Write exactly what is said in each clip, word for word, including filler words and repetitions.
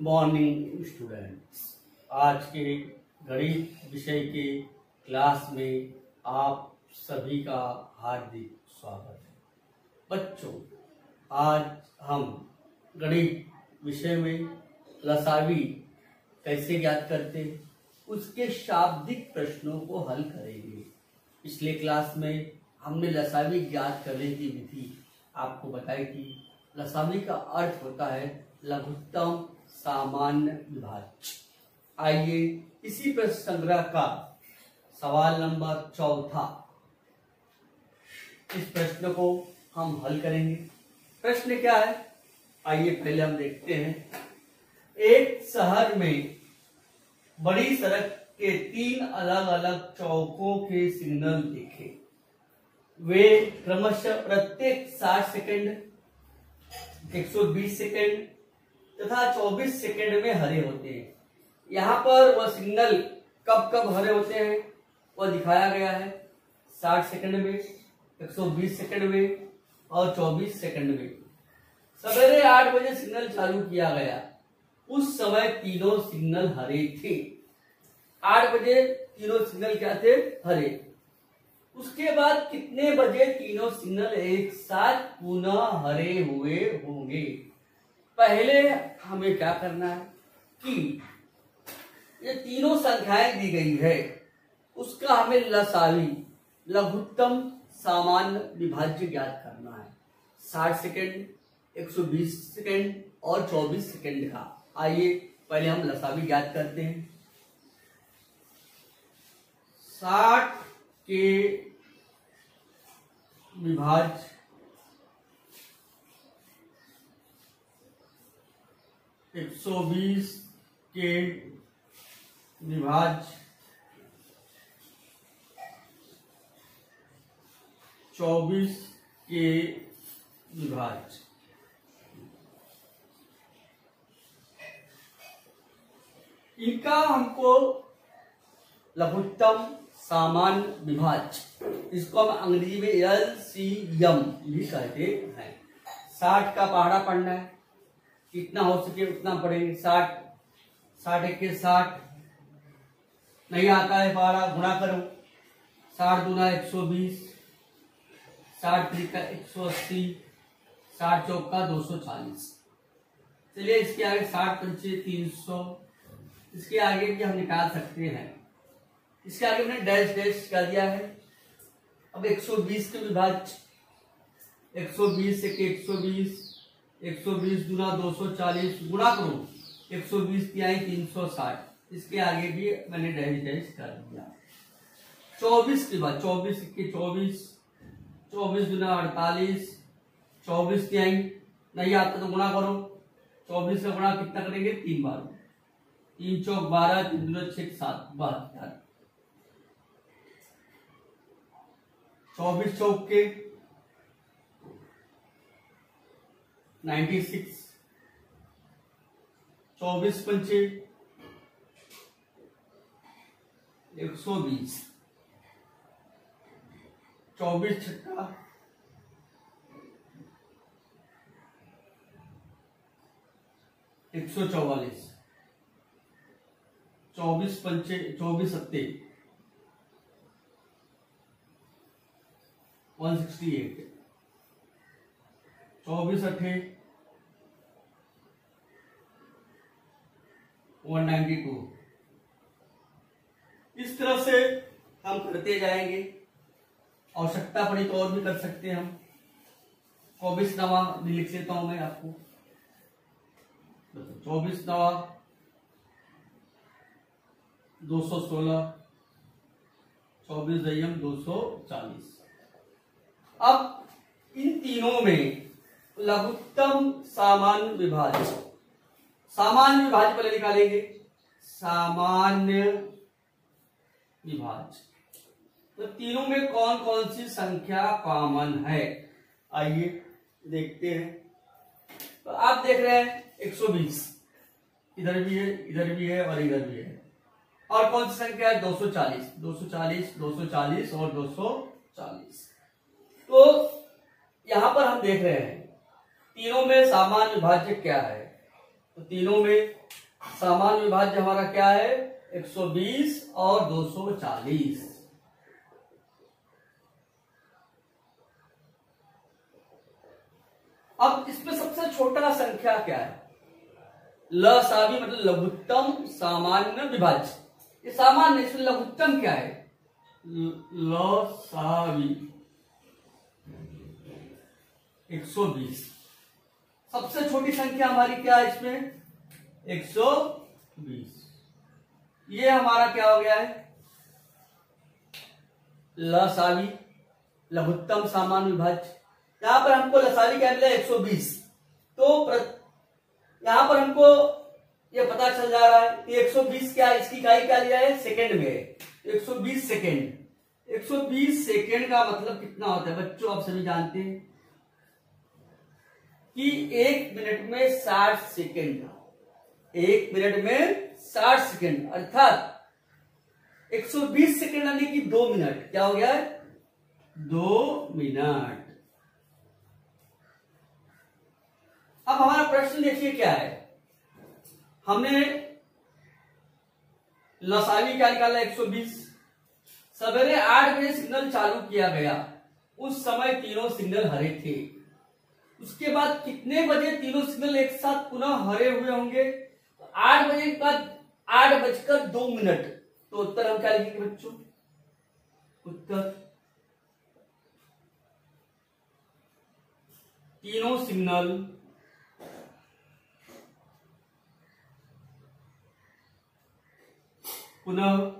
Morning students, आज के गणित विषय के क्लास में आप सभी का हार्दिक स्वागत है। बच्चों, आज हम गणित विषय में लसावी कैसे ज्ञात करते उसके शाब्दिक प्रश्नों को हल करेंगे। पिछले क्लास में हमने लसावी ज्ञात करने की विधि आपको बताई थी। लसावी का अर्थ होता है लघुत्तम सामान्य विभाज्य। आइए इसी प्रश्न संग्रह का सवाल नंबर चौथा, इस प्रश्न को हम हल करेंगे। प्रश्न क्या है, आइए पहले हम देखते हैं। एक शहर में बड़ी सड़क के तीन अलग अलग चौकों के सिग्नल देखे। वे क्रमशः प्रत्येक साठ सेकंड, एक सौ बीस सेकंड तथा चौबीस सेकंड में हरे होते हैं। यहाँ पर वह सिग्नल कब कब हरे होते हैं वह दिखाया गया है। साठ सेकंड में, एक सौ बीस सेकंड में और चौबीस सेकंड में। सवेरे आठ बजे सिग्नल चालू किया गया, उस समय तीनों सिग्नल हरे थे। आठ बजे तीनों सिग्नल क्या थे? हरे। उसके बाद कितने बजे तीनों सिग्नल एक साथ पुनः हरे हुए होंगे? पहले हमें क्या करना है कि ये तीनों संख्याएं दी गई है, उसका हमें लसावी लघुत्तम सामान्य विभाज्य ज्ञात करना है। साठ सेकेंड, एक सौ बीस सेकेंड और चौबीस सेकेंड का। आइए पहले हम लसावी ज्ञात करते हैं। साठ के विभाज्य एक सौ बीस के विभाज्य चौबीस के विभाज्य। इनका हमको लघुत्तम सामान्य विभाज्य, इसको हम अंग्रेजी में एल सी एम भी कहते हैं। साठ का पहाड़ा पढ़ना है, कितना हो सके उतना पढ़ेंगे। साठ साठ एक के साठ, नहीं आता है पहाड़ा गुणा करो। साठ दूना एक सौ बीस, साठ त्रिका एक सौ अस्सी, साठ चौका दो सौ चालीस। चलिए इसके आगे साठ पंचे तीन सौ, इसके आगे भी हम निकाल सकते हैं। इसके आगे मैंने डैश डैश कर दिया है। अब एक सौ बीस के विभाज्य, एक सौ बीस से एक सौ बीस, एक सौ बीस गुना दो सौ चालीस गुणा करो, एक सौ बीस तिहाई तीन सौ साठ। इसके आगे भी मैंने डैश डैश कर दिया। चौबीस के बाद चौबीस के चौबीस, चौबीस गुना अड़तालीस, चौबीस तिहाई, नहीं आता तो गुणा करो। चौबीस का गुणा कितना करेंगे? तीन बार। तीन चौक बारह, तीन दो छह सात, बहत्तर। चौबीस चौक के नाइन्टी सिक्स, चौबीस पंचे एक सौ बीस, चौबीस छक्का एक सौ चौवालीस, चौबीस पंचे चौबीस सत्ते वन सिक्सटी एट, चौबीस अठे वन नाइन्टी टू। इस तरह से हम करते जाएंगे। आवश्यकता पड़ी तो और भी कर सकते हैं हम। चौबीस नवा भी लिख लेता हूं मैं आपको। चौबीस नवा दो सौ सोलह, चौबीस दयम दो सौ चालीस। अब इन तीनों में लघुत्तम सामान्य विभाज्य, सामान्य विभाज्य पहले निकालेंगे। सामान्य विभाज्य तो तीनों में कौन कौन सी संख्या कॉमन है, आइए देखते हैं। तो आप देख रहे हैं एक सौ बीस, इधर भी है, इधर भी है और इधर भी है। और कौन सी संख्या है? दो सौ चालीस, दो सौ चालीस, दो सौ चालीस और दो सौ चालीस। तो यहां पर हम देख रहे हैं तीनों में सामान्य विभाज्य क्या है। तो तीनों में सामान्य विभाज्य हमारा क्या है, एक सौ बीस और दो सौ चालीस। अब इसमें सबसे छोटा संख्या क्या है, लसावी मतलब लघुत्तम सामान्य विभाज्य। ये सामान्य, इसमें लघुत्तम क्या है, लसावी एक सौ बीस। सबसे छोटी संख्या हमारी क्या है इसमें, एक सौ बीस। ये हमारा क्या हो गया है, लसावी लघुत्तम सामान्य विभाज्य। यहां पर हमको लसावी क्या मिला, एक सौ बीस। तो प्रत... यहां पर हमको ये पता चल जा रहा है कि एक सौ बीस क्या, इसकी इकाई क्या लिया है, सेकंड में है। एक सौ बीस सेकंड। एक सौ बीस सेकंड का मतलब कितना होता है बच्चों, आप सभी जानते हैं कि एक मिनट में साठ सेकंड। एक मिनट में साठ सेकंड अर्थात एक सौ बीस सेकंड यानी कि दो मिनट। क्या हो गया है, दो मिनट। अब हमारा प्रश्न देखिए क्या है, हमने लसावी क्या निकाला, एक सौ बीस। सवेरे आठ बजे सिग्नल चालू किया गया, उस समय तीनों सिग्नल हरे थे। उसके बाद कितने बजे तीनों सिग्नल एक साथ पुनः हरे हुए होंगे, तो आठ बजे के बाद आठ बजकर दो मिनट। तो उत्तर हम क्या लिखेंगे बच्चों, उत्तर तीनों सिग्नल पुनः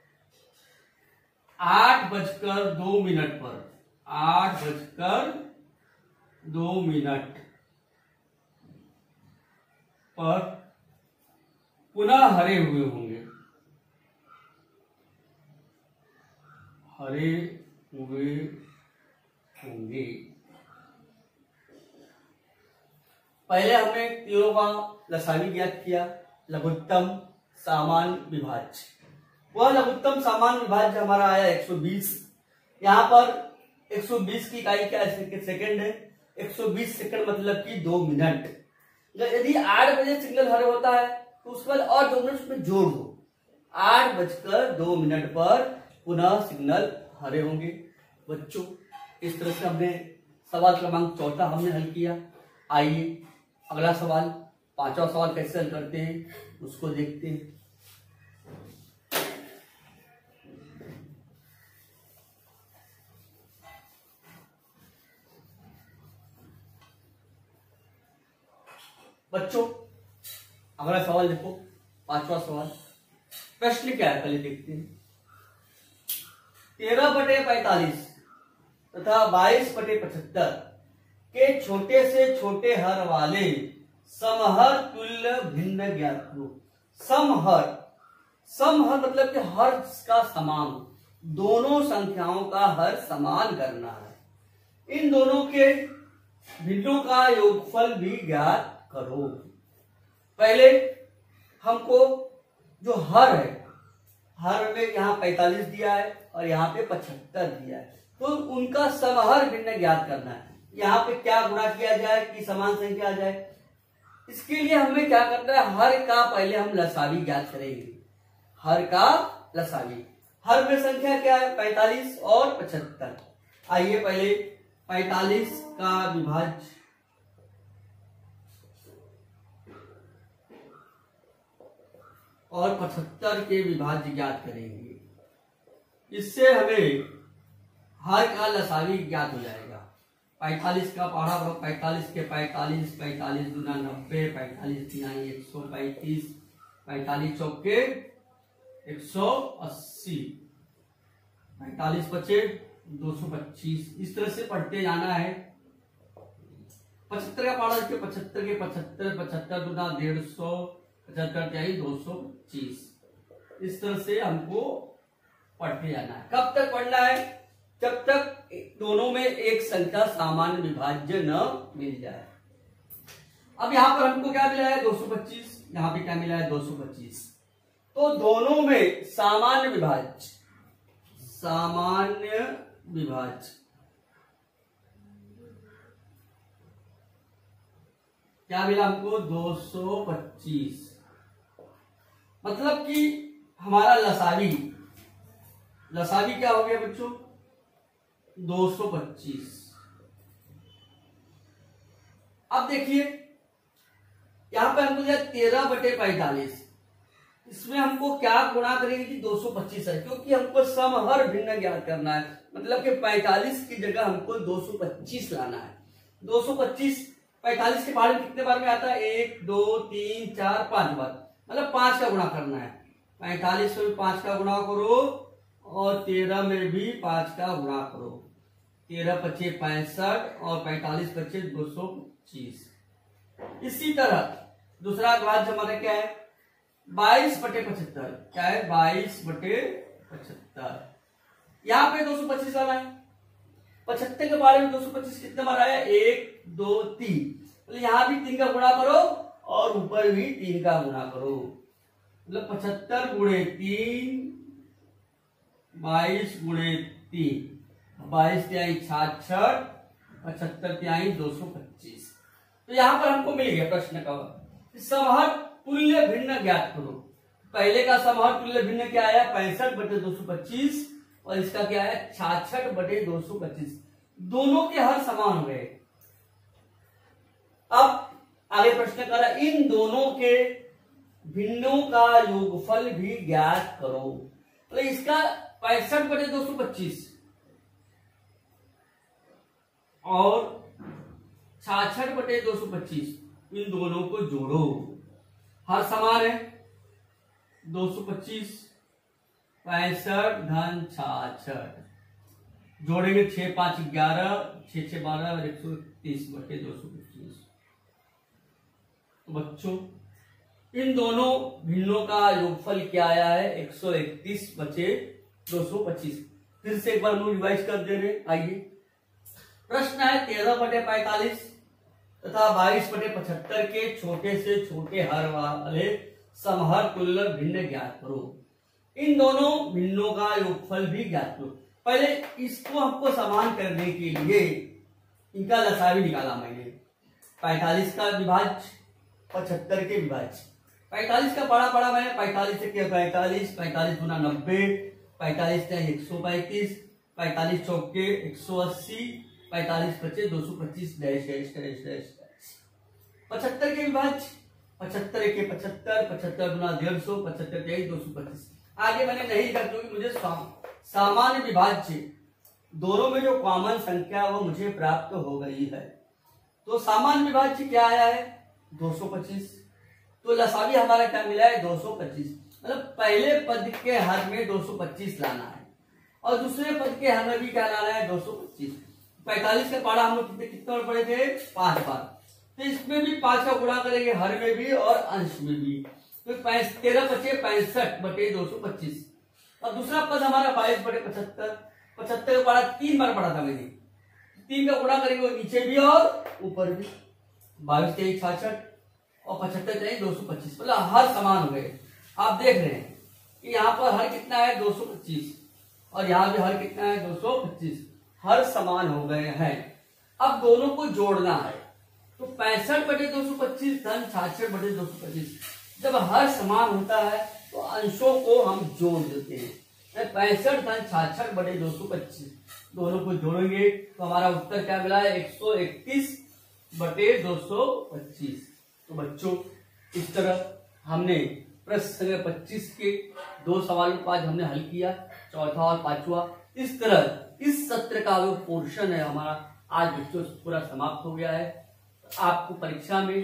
आठ बजकर दो मिनट पर, आठ बजकर दो मिनट पर पुनः हरे हुए होंगे, हरे हुए होंगे। पहले हमने तीनों का लसावी ज्ञात किया, लघुत्तम सामान्य विभाज्य। वह लघुत्तम सामान्य विभाज्य हमारा आया एक सौ बीस। यहां पर एक सौ बीस की इकाई क्या है, सेकंड है। एक सौ बीस सेकंड मतलब कि दो मिनट। यदि आठ बजे सिग्नल हरे होता है तो उसके बाद और दो मिनट उसमें जोड़ दो, आठ बजकर दो मिनट पर पुनः सिग्नल हरे होंगे। बच्चों इस तरह से हमने सवाल क्रमांक चौथा हमने हल किया। आइए अगला सवाल, पांचवा सवाल कैसे हल करते हैं उसको देखते हैं। बच्चों अगला सवाल देखो, पांचवा सवाल। प्रश्न क्या है पहले देखते हैं। तेरह बटे पैतालीस तथा बाईस बटे पचहत्तर के छोटे से छोटे हर वाले समहर तुल्य भिन्न ज्ञात करो। समहर, समहर मतलब कि हर का समान, दोनों संख्याओं का हर समान करना है। इन दोनों के भिन्नों का योगफल भी ज्ञात करो। पहले हमको जो हर है, हर में यहाँ पैंतालीस दिया है और यहाँ पे पचहत्तर दिया है, तो उनका समहर भिन्न ज्ञात करना है। यहाँ पे क्या गुणा किया जाए कि समान संख्या आ जाए, इसके लिए हमें क्या करना है, हर का पहले हम लसावी ज्ञात करेंगे। हर का लसावी, हर में संख्या क्या है, पैंतालीस और पचहत्तर। आइए पहले पैंतालीस का विभाज्य और पचहत्तर के विभाज्य ज्ञात करेंगे। इससे हमें हर का लसावी ज्ञात हो जाएगा। पैंतालीस का पढ़ा, पैंतालीस के पैंतालीस, पैंतालीस दूना नब्बे, पैंतालीस तिहाई एक सौ पैंतीस, पैंतालीस चौके एक सौ अस्सी, पैंतालीस पचे दो सौ पच्चीस। इस तरह से पढ़ते जाना है। पचहत्तर का पढ़ा, इसके पचहत्तर के पचहत्तर, पचहत्तर दूना डेढ़ सौ, पचहत्तर तिहाई दो सौ पच्चीस। इस तरह से हमको पढ़ते जाना है। कब तक पढ़ना है, जब तक दोनों में एक संख्या सामान्य विभाज्य न मिल जाए। अब यहां पर हमको क्या मिला है, दो सौ पच्चीस, यहां पे क्या मिला है, दो सौ पच्चीस। तो दोनों में सामान्य विभाज्य, सामान्य विभाज्य क्या मिला हमको, दो सौ पच्चीस। मतलब कि हमारा लसावी लसावी क्या हो गया बच्चों, दो सौ पच्चीस। अब देखिए यहां पे हमको दिया तेरह बटे पैंतालीस, इसमें हमको क्या गुणा करेंगे कि दो सौ पच्चीस है, क्योंकि हमको समहर भिन्न ज्ञात करना है, मतलब कि पैंतालीस की जगह हमको दो सौ पच्चीस लाना है। दो सौ पच्चीस पैंतालीस के बारे में कितने बार में आता है, एक दो तीन चार पांच बार, मतलब पांच का गुणा करना है। पैंतालीस में पांच का गुणा करो और तेरह में भी पांच का गुणा करो, तेरह पच्चे पैंसठ और पैंतालीस पच्चे दो सौ पच्चीस। इसी तरह दूसरा भाज्य हमारा क्या है, बाईस बटे पचहत्तर, क्या है बाईस बटे पचहत्तर। यहाँ पे दो सौ पच्चीस वाला है, पचहत्तर के बारे में दो सौ पच्चीस कितने बार आया, एक दो तीन, तो यहाँ भी तीन का गुणा करो और ऊपर भी तीन का गुणा करो, मतलब पचहत्तर गुणे तीन, बाईस गुणे तीन, बाईस त्याई छाछठ, पचहत्तर त्याई दो सौ पच्चीस। तो यहाँ पर हमको मिल गया प्रश्न का समहर तुल्य भिन्न ज्ञात करो। पहले का समहर तुल्य भिन्न क्या आया, पैंसठ बटे दो सौ पच्चीस, और इसका क्या है छाछठ बटे दो सौ पच्चीस। दोनों के हर समान हो गए। अब आगे प्रश्न करा, इन दोनों के भिन्नों का योगफल भी ज्ञात करो। तो इसका पैंसठ बटे दो सौ पच्चीस और छाछठ बटे दो सौ पच्चीस, इन दोनों को जोड़ो, हर समान है, दो सौ पच्चीस पैंसठ धन छाछठ, जोड़ेंगे छह पांच ग्यारह, छह छह बारह और एक सौ तीस बटे दो सौ पच्चीस। तो बच्चों इन दोनों भिन्नों का योगफल क्या आया है, एक सौ इकतीस बचे दो सौ पच्चीस। फिर से एक बार हम लोग रिवाइज कर दे रहे। आइए प्रश्न है, तेरह बटे पैंतालीस तथा बाईस बटे पचहत्तर के छोटे से छोटे हर वाले समहर तुल्य भिन्न ज्ञात करो। इन दोनों भिन्नों का योगफल भी ज्ञात करो। पहले इसको हमको समान करने के लिए इनका लसावी निकाला मैंने, पैंतालीस का विभाज्य पचहत्तर के विभाज्य। पैंतालीस का बड़ा बड़ा मैंने पैंतालीस से किया, पैंतालीस पैंतालीस गुना नब्बे, पैंतालीस एक सौ पैंतीस, पैंतालीस चौके एक सौ अस्सी, पैंतालीस पच्चीस दो सौ पच्चीस डैश डैश डैश डैश। पचहत्तर के विभाज्य पचहत्तर के पचहत्तर, पचहत्तर गुना डेढ़ सौ, पचहत्तर तेईस दो सौ पच्चीस। आगे मैंने नहीं लिखा क्योंकि मुझे सामान्य विभाज्य दोनों में जो कॉमन संख्या वो मुझे प्राप्त हो गई है। तो सामान्य विभाज्य क्या आया है, दो सौ पच्चीस। तो लसावी हमारा क्या मिला है, दो सौ पच्चीस। मतलब पहले पद के हर में दो सौ पच्चीस लाना है और दूसरे पद के हर में भी क्या लाना है, दो सौ पच्चीस। पैंतालीस का पारा हम लोग कितने कितने बार पढ़े थे, पांच बार। तो इसमें भी पांच का गुणा करेंगे, हर में भी और अंश में भी। तो तेरह पचे पैंसठ बटे दो सौ पच्चीस। और दूसरा पद हमारा बाईस बटे पचहत्तर, पचहत्तर का पारा तीन बार पढ़ा था मैंने, तीन का गुणा करेंगे नीचे भी और ऊपर भी, बाईस तेईस छाछठ और पचहत्तर तेईस दो सौ पच्चीस, मतलब हर समान हो गए। आप देख रहे हैं कि यहाँ पर हर कितना है, दो सौ पच्चीस, और यहाँ भी हर कितना है, दो सौ पच्चीस, हर समान हो गए हैं। अब दोनों को जोड़ना है, तो पैंसठ बटे दो सौ पच्चीस धन छाछठ बटे दो सौ पच्चीस। जब हर समान होता है तो अंशों को हम जोड़ देते हैं, पैंसठ धन छाछठ बटे दो सौ पच्चीस, दोनों को जोड़ेंगे तो हमारा उत्तर क्या मिला है, एक सौ इकतीस बटे दो सौ पच्चीस। तो बच्चों इस तरह हमने प्रश्न संख्या पच्चीस के दो सवालों को आज हमने हल किया, चौथा और पांचवा। इस तरह इस सत्र का जो पोर्शन है हमारा आज बच्चों पूरा समाप्त हो गया है। आपको परीक्षा में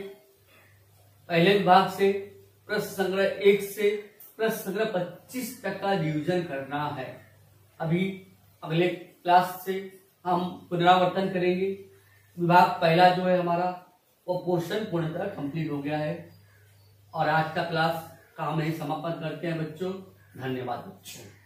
पहले विभाग से प्रश्न संग्रह एक से प्रश्न संग्रह पच्चीस तक का डिवीजन करना है। अभी अगले क्लास से हम पुनरावर्तन करेंगे। विभाग पहला जो है हमारा वो पोर्शन पूर्णतः कंप्लीट हो गया है। और आज का क्लास का हम यही समापन करते हैं बच्चों। धन्यवाद बच्चों।